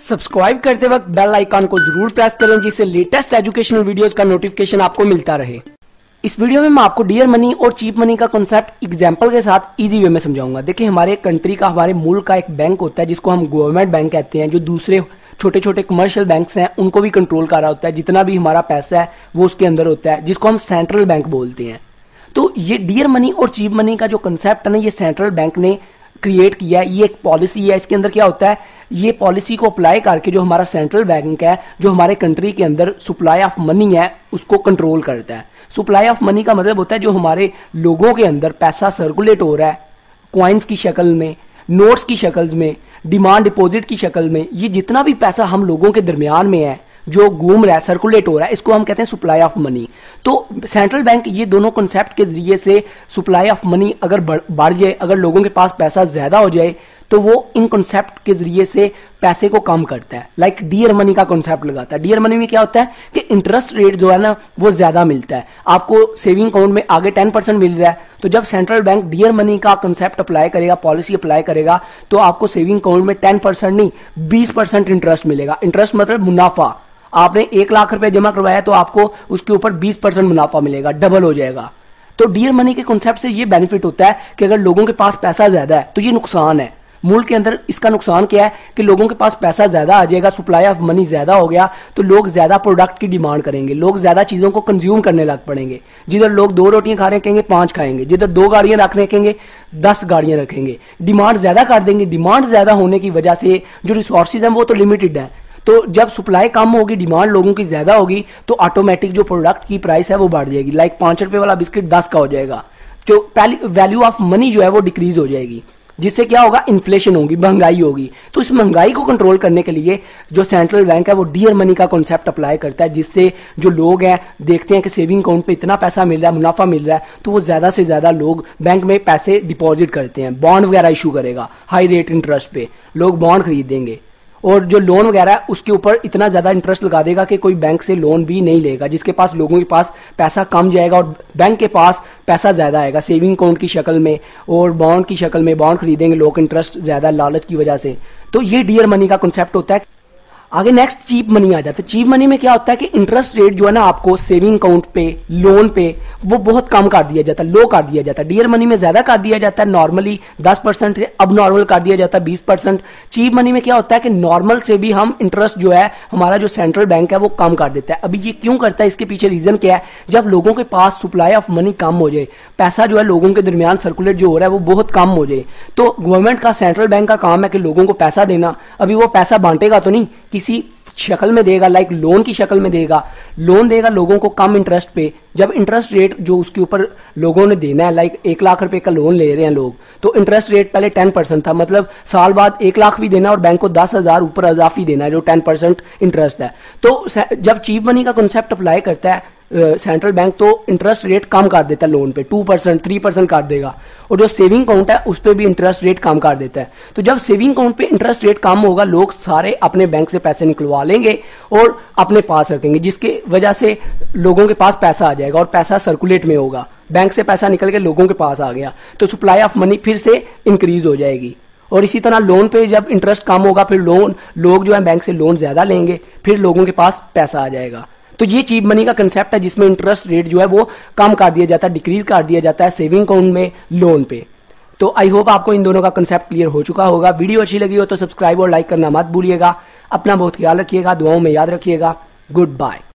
Subscribe करते वक्त bell icon को जरूर प्रेस करें जिससे लेटेस्ट एजुकेशनल वीडियोस का नोटिफिकेशन आपको मिलता रहे। इस वीडियो में मैं आपको डियर मनी और चीप मनी का कॉन्सेप्ट एग्जांपल के साथ इजी वे में समझाऊंगा। देखिए, हमारे कंट्री का, हमारे मुल्क का एक बैंक होता है जिसको हम गवर्नमेंट बैंक कहते हैं, जो दूसरे छोटे छोटे कमर्शियल बैंक्स हैं उनको भी कंट्रोल कर रहा होता है। जितना भी हमारा पैसा है वो उसके अंदर होता है, जिसको हम सेंट्रल बैंक बोलते हैं। तो ये डियर मनी और चीप मनी का जो कंसेप्ट है ना, ये सेंट्रल बैंक ने क्रिएट किया है। ये एक पॉलिसी है। इसके अंदर क्या होता है, ये पॉलिसी को अप्लाई करके जो हमारा सेंट्रल बैंक है, जो हमारे कंट्री के अंदर सप्लाई ऑफ मनी है उसको कंट्रोल करता है। सप्लाई ऑफ मनी का मतलब होता है जो हमारे लोगों के अंदर पैसा सर्कुलेट हो रहा है, क्वाइंस की शक्ल में, नोट्स की शक्ल में, डिमांड डिपॉजिट की शक्ल में, ये जितना भी पैसा हम लोगों के दरमियान में है जो घूम रहा है, सर्कुलेट हो रहा है, इसको हम कहते हैं सप्लाई ऑफ मनी। तो सेंट्रल बैंक ये दोनों कॉन्सेप्ट के जरिए से सप्लाई ऑफ मनी अगर बढ़ जाए, अगर लोगों के पास पैसा ज्यादा हो जाए, तो वो इन कॉन्सेप्ट के जरिए से पैसे को कम करता है। लाइक डियर मनी का कॉन्सेप्ट लगाता है। डियर मनी में क्या होता है कि इंटरेस्ट रेट जो है ना वो ज्यादा मिलता है। आपको सेविंग अकाउंट में आगे 10% मिल रहा है, तो जब सेंट्रल बैंक डियर मनी का कॉन्सेप्ट अप्लाई करेगा, पॉलिसी अप्लाई करेगा, तो आपको सेविंग अकाउंट में 10% नहीं 20% इंटरेस्ट मिलेगा। इंटरेस्ट मतलब मुनाफा। आपने 1 लाख रुपए जमा करवाया तो आपको उसके ऊपर 20% मुनाफा मिलेगा, डबल हो जाएगा। तो डियर मनी के कॉन्सेप्ट से ये बेनिफिट होता है कि अगर लोगों के पास पैसा ज्यादा है तो ये नुकसान है। मुल्क के अंदर इसका नुकसान क्या है कि लोगों के पास पैसा ज्यादा आ जाएगा, सप्लाई ऑफ मनी ज्यादा हो गया, तो लोग ज्यादा प्रोडक्ट की डिमांड करेंगे, लोग ज्यादा चीजों को कंज्यूम करने लग पड़ेंगे। जिधर लोग 2 रोटियां खा रहे कहेंगे 5 खाएंगे, जिधर 2 गाड़ियां रख रहे कहेंगे 10 गाड़ियां रखेंगे। डिमांड ज्यादा कर देंगे। डिमांड ज्यादा होने की वजह से जो रिसोर्सेज हैं वो तो लिमिटेड है, तो जब सप्लाई कम होगी, डिमांड लोगों की ज्यादा होगी, तो ऑटोमेटिक जो प्रोडक्ट की प्राइस है वो बढ़ जाएगी। लाइक 5 रुपए वाला बिस्किट 10 का हो जाएगा। जो वैल्यू ऑफ मनी जो है वो डिक्रीज हो जाएगी, जिससे क्या होगा, इन्फ्लेशन होगी, महंगाई होगी। तो इस महंगाई को कंट्रोल करने के लिए जो सेंट्रल बैंक है वो डियर मनी का कॉन्सेप्ट अप्लाई करता है, जिससे जो लोग हैं देखते हैं कि सेविंग अकाउंट पे इतना पैसा मिल रहा है, मुनाफा मिल रहा है, तो वो ज्यादा से ज्यादा लोग बैंक में पैसे डिपॉजिट करते हैं। बॉन्ड वगैरह इशू करेगा, हाई रेट इंटरेस्ट पे लोग बॉन्ड खरीदेंगे, और जो लोन वगैरह है उसके ऊपर इतना ज्यादा इंटरेस्ट लगा देगा कि कोई बैंक से लोन भी नहीं लेगा। जिसके पास, लोगों के पास पैसा कम जाएगा और बैंक के पास पैसा ज्यादा आएगा सेविंग अकाउंट की शक्ल में और बॉन्ड की शक्ल में। बॉन्ड खरीदेंगे लोग, इंटरेस्ट ज्यादा, लालच की वजह से। तो ये डियर मनी का कॉन्सेप्ट होता है। आगे नेक्स्ट चीप मनी आ जाता है। चीप मनी में क्या होता है कि इंटरेस्ट रेट जो है ना आपको सेविंग अकाउंट पे, लोन पे, वो बहुत कम कर दिया जाता है, लो कर दिया जाता है। डियर मनी में ज्यादा कर दिया जाता है, नॉर्मली 10% से अब नॉर्मल कर दिया जाता है 20%। चीप मनी में क्या होता है कि नॉर्मल से भी हम इंटरेस्ट जो है हमारा जो सेंट्रल बैंक है वो कम कर देता है। अभी ये क्यों करता है, इसके पीछे रीजन क्या है? जब लोगों के पास सप्लाई ऑफ मनी कम हो जाए, पैसा जो है लोगों के दरमियान सर्कुलेट जो हो रहा है वो बहुत कम हो जाए, तो गवर्नमेंट का, सेंट्रल बैंक का काम है कि लोगों को पैसा देना। अभी वो पैसा बांटेगा तो नहीं, किसी शक्ल में देगा, लाइक लोन की शक्ल में देगा। लोन देगा लोगों को कम इंटरेस्ट पे। जब इंटरेस्ट रेट जो उसके ऊपर लोगों ने देना है, लाइक 1 लाख रुपए का लोन ले रहे हैं लोग, तो इंटरेस्ट रेट पहले 10% था, मतलब साल बाद 1 लाख भी देना और बैंक को 10,000 ऊपर अजाफी देना है, जो 10% इंटरेस्ट है। तो जब चीप मनी का कॉन्सेप्ट अप्लाई करता है सेंट्रल बैंक, तो इंटरेस्ट रेट कम कर देता है लोन पे, 2% 3% कर देगा, और जो सेविंग अकाउंट है उस पर भी इंटरेस्ट रेट कम कर देता है। तो जब सेविंग अकाउंट पे इंटरेस्ट रेट कम होगा, लोग सारे अपने बैंक से पैसे निकलवा लेंगे और अपने पास रखेंगे, जिसके वजह से लोगों के पास पैसा आ जाएगा और पैसा सर्कुलेट में होगा। बैंक से पैसा निकल के लोगों के पास आ गया, तो सप्लाई ऑफ मनी फिर से इंक्रीज हो जाएगी। और इसी तरह लोन पे जब इंटरेस्ट कम होगा, फिर लोग जो है बैंक से लोन ज्यादा लेंगे, फिर लोगों के पास पैसा आ जाएगा। तो ये चीप मनी का कंसेप्ट है जिसमें इंटरेस्ट रेट जो है वो कम कर दिया जाता है, डिक्रीज कर दिया जाता है सेविंग अकाउंट में, लोन पे। तो आई होप आपको इन दोनों का कंसेप्ट क्लियर हो चुका होगा। वीडियो अच्छी लगी हो तो सब्सक्राइब और लाइक करना मत भूलिएगा। अपना बहुत ख्याल रखिएगा, दुआओं में याद रखिएगा। Good bye.